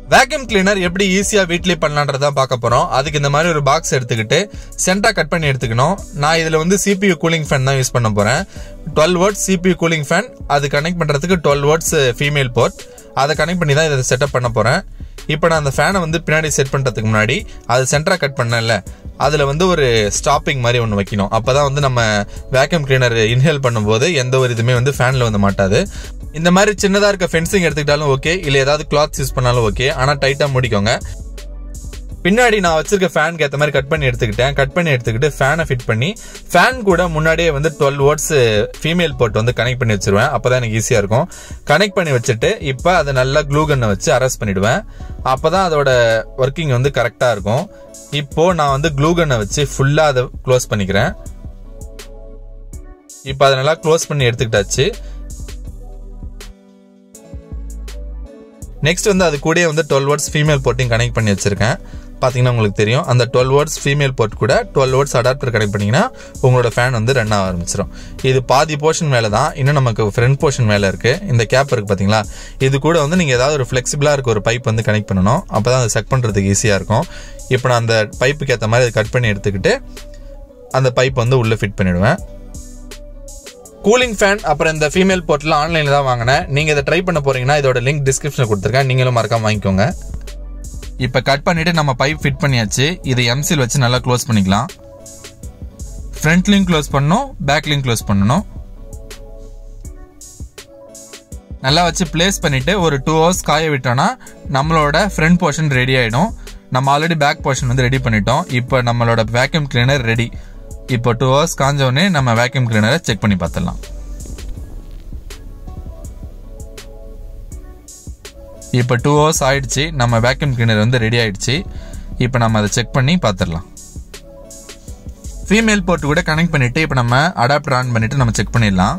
Vacuum cleaner எப்படி ஈஸியா வீட்லயே பண்ணலாம்ன்றத பார்க்க போறோம். அதுக்கு இந்த மாதிரி ஒரு பாக்ஸ் எடுத்துக்கிட்டு சென்டரா கட் பண்ணி எடுத்துக்கணும். நான் இதுல வந்து CPU கூலிங் ஃபேன் தான் யூஸ் பண்ண போறேன். 12 வாட்ஸ் CPU கூலிங் ஃபேன். அது கனெக்ட் பண்றதுக்கு 12 வாட்ஸ் ஃபீமேல் போர்ட். அதை கனெக்ட் பண்ணி தான் இதை செட்டப் பண்ண போறேன். இப்போ நான் அந்த ஃபேனை வந்து பின்னாடி செட் பண்றதுக்கு முன்னாடி அது சென்டரா கட் பண்ணல, அதுல வந்து ஒரு ஸ்டாப்பிங் மாதிரி ஒன்று வைக்கணும். அப்பதான் வந்து நம்ம வேக்யூம் கிளீனர் இன்ஹேல் பண்ணும்போது எந்த ஒரு இதுவுமே வந்து ஃபேன்ல வந்து மாட்டாது. இந்த மாதிரி சின்னதா இருக்க ஃபென்சிங் எடுத்துக்கிட்டாலும் ஓகே, இல்ல ஏதாவது கிளாத்ஸ் யூஸ் பண்ணாலும் ஓகே, ஆனா டைட்டா முடிக்கோங்க. பின்னாடி நான் வச்சிருக்க ஃபேனுக்கு ஏற்ற மாதிரி கட் பண்ணி எடுத்துக்கிட்டு ஃபேனை ஃபிட் பண்ணி ஃபேன் கூட முன்னாடியே வந்து 12 வாட்ஸ் ஃபீமேல் போர்ட் வந்து கனெக்ட் பண்ணி வச்சிருவேன். அப்பதான் எனக்கு ஈஸியா இருக்கும். கனெக்ட் பண்ணி வச்சுட்டு இப்போ அதை நல்லா க்ளூ கன்னை வச்சு அரெஸ்ட் பண்ணிடுவேன். அப்பதான் அதோட ஒர்க்கிங் வந்து கரெக்டா இருக்கும். இப்போ நான் வந்து க்ளூ கன்னை வச்சு ஃபுல்லா அதை க்ளோஸ் பண்ணிக்கிறேன். இப்போ அதை நல்லா க்ளோஸ் பண்ணி எடுத்துக்கிட்டாச்சு. நெக்ஸ்ட் வந்து அது கூட வந்து 12 வாட்ஸ் ஃபீமேல் போர்ட்டையும் கனெக்ட் பண்ணி வச்சிருக்கேன். பாத்தீங்கன்னா உங்களுக்கு தெரியும், அந்த 12 வாட்ஸ் ஃபீமேல் போர்ட் கூட 12 வாட்ஸ் அடாப்டர் கனெக்ட் பண்ணீங்கன்னா உங்களோட ஃபேன் வந்து ரன் ஆக ஆரம்பிச்சிடும். இது பாதி போர்ஷன் மேல தான், இன்னும் நமக்கு ஃப்ரண்ட் போர்ஷன் மேல இருக்கு. இந்த கேப் இருக்கு பாத்தீங்களா, இது கூட வந்து நீங்க ஏதாவது ஒரு ஃபிளெக்சிபிளா இருக்க ஒரு பைப் வந்து கனெக்ட் பண்ணணும். அப்பதான் அதை செக் பண்றதுக்கு ஈஸியா இருக்கும். இப்போ நான் அந்த பைப்புக்கு ஏற்ற மாதிரி கட் பண்ணி எடுத்துக்கிட்டு அந்த பைப் வந்து உள்ள ஃபிட் பண்ணிடுவேன். கூலிங் ஃபேன் அப்புறம் இந்த ஃபீமேல் போர்ட்ல ஆன்லைன்ல தான் வாங்கினேன். நீங்க இதை ட்ரை பண்ண போறீங்கன்னா இதோட லிங்க் டிஸ்கிரிப்ஷன்ல கொடுத்துருக்கேன், நீங்களும் மறக்காம வாங்கிக்கோங்க. இப்ப கட் பண்ணிட்டு நம்ம பைப் ஃபிட் பண்ணியாச்சு. இதை எம்சில் வச்சு நல்லா க்ளோஸ் பண்ணிக்கலாம். ஃப்ரண்ட்லையும் க்ளோஸ் பண்ணணும், பேக்லையும் க்ளோஸ் பண்ணணும். நல்லா வச்சு பிளேஸ் பண்ணிட்டு ஒரு 2 hours காய விட்டோம்னா நம்மளோட ஃப்ரண்ட் போர்ஷன் ரெடி ஆயிடும். நம்ம ஆல்ரெடி பேக் போர்ஷன் வந்து ரெடி பண்ணிட்டோம். இப்போ நம்மளோட வேக்யூம் கிளீனர் ரெடி. இப்போ 2 hours காஞ்ச உடனே நம்ம வேக்யூம் கிளீனரை செக் பண்ணி பார்த்துடலாம். இப்போ 2 hours ஆயிடுச்சு. நம்ம வேக்யூம் கிளீனர் வந்து ரெடி ஆயிடுச்சு. இப்போ நம்ம அதை செக் பண்ணி பார்த்துடலாம். ஃபீமேல் போர்ட் கூட கனெக்ட் பண்ணிட்டு இப்போ நம்ம அடாப்டர் ஆன் பண்ணிட்டு நம்ம செக் பண்ணிடலாம்.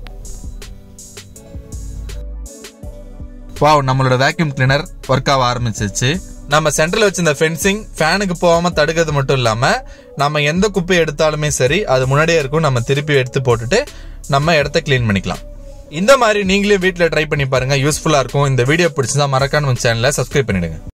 வாவ், நம்மளோட வேக்யூம் கிளீனர் ஒர்க் ஆக ஆரம்பிச்சிச்சு. நம்ம சென்டர்ல வச்சிருந்த ஃபென்சிங் ஃபேனுக்கு போகாம தடுக்கிறது மட்டும் இல்லாம நம்ம எந்த குப்பையை எடுத்தாலுமே சரி அது முன்னாடியே இருக்கும். நம்ம திருப்பி எடுத்து போட்டுட்டு நம்ம இடத்த கிளீன் பண்ணிக்கலாம். இந்த மாதிரி நீங்களே வீட்டில் ட்ரை பண்ணி பாருங்க, யூஸ்ஃபுல்லா இருக்கும். இந்த வீடியோ பிடிச்சதா மறக்காம சேனலை சப்ஸ்கிரைப் பண்ணிடுங்க.